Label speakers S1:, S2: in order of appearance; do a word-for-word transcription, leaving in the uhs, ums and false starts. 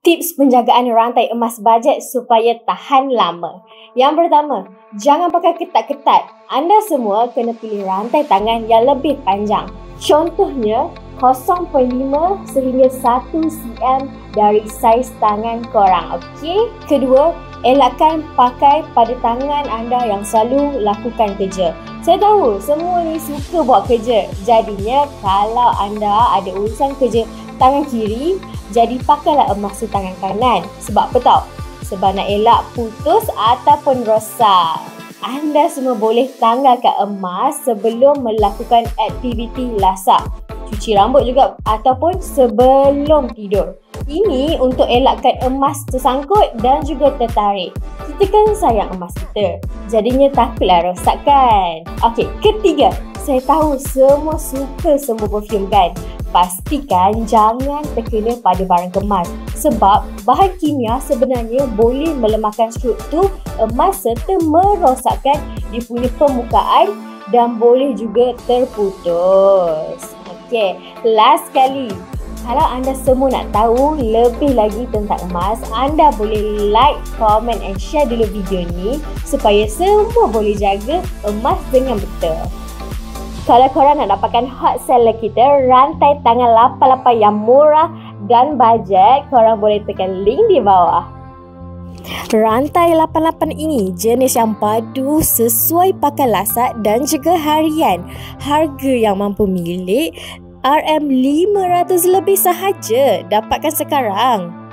S1: Tips penjagaan rantai emas bajet supaya tahan lama. Yang pertama, jangan pakai ketat-ketat. Anda semua kena pilih rantai tangan yang lebih panjang. Contohnya, kosong perpuluhan lima sehingga satu sentimeter dari saiz tangan korang. Okey? Kedua, elakkan pakai pada tangan anda yang selalu lakukan kerja. Saya tahu semua ni suka buat kerja. Jadinya kalau anda ada urusan kerja tangan kiri, jadi pakailah emas di tangan kanan. Sebab apa tau? Sebab nak elak putus ataupun rosak. Anda semua boleh tanggalkan emas sebelum melakukan aktiviti lasak, cuci rambut juga ataupun sebelum tidur. Ini untuk elakkan emas tersangkut dan juga tertarik. Kita kan sayang emas kita, jadinya takutlah rosak kan. Okey, ketiga, saya tahu semua suka semua perfume kan? Pastikan jangan terkena pada barang kemas sebab bahan kimia sebenarnya boleh melemahkan struktur emas serta merosakkan dia punya permukaan dan boleh juga terputus. Okey, last sekali. Kalau anda semua nak tahu lebih lagi tentang emas, anda boleh like, comment and share dulu video ni supaya semua boleh jaga emas dengan betul. Kalau korang nak dapatkan hot seller kita, rantai tangan lapan lapan yang murah dan bajet, korang boleh tekan link di bawah. Rantai lapan lapan ini jenis yang padu sesuai pakai lasak dan juga harian. Harga yang mampu milik R M lima ratus lebih sahaja. Dapatkan sekarang.